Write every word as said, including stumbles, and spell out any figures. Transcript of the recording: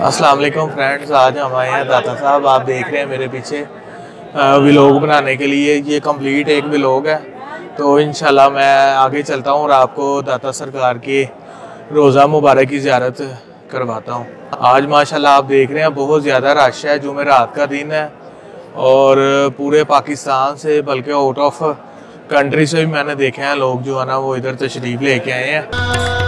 अस्सलाम वालेकुम फ्रेंड्स, आज हम आए हैं दाता साहब। आप देख रहे हैं मेरे पीछे व्लॉग बनाने के लिए। ये कंप्लीट एक व्लॉग है, तो इंशाल्लाह मैं आगे चलता हूँ और आपको दाता सरकार के रोज़ा मुबारक की ज़ियारत करवाता हूँ। आज माशाल्लाह आप देख रहे हैं बहुत ज़्यादा रश है। जुमेरात का दिन है और पूरे पाकिस्तान से बल्कि आउट ऑफ कंट्री से भी मैंने देखे हैं लोग जो है ना वो इधर तशरीफ़ लेके आए हैं।